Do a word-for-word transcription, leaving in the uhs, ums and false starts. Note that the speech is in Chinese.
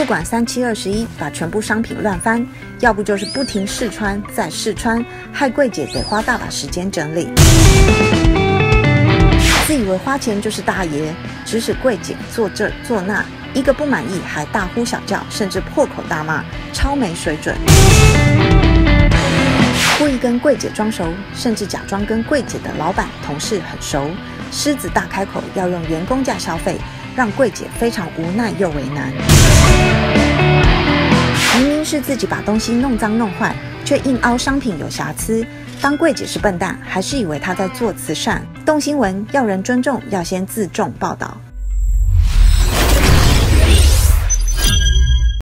管三七二十一，把全部商品乱翻，要不就是不停试穿再试穿，害柜姐得花大把时间整理。自以为花钱就是大爷，指使柜姐做这做那，一个不满意还大呼小叫，甚至破口大骂，超没水准。故意跟柜姐装熟，甚至假装跟柜姐的老板同事很熟，狮子大开口要用员工价消费，让柜姐非常无奈又为难。明明是自己把东西弄脏弄坏，却硬凹商品有瑕疵，当柜姐是笨蛋，还是以为她在做慈善。动新闻要人尊重，要先自重报道。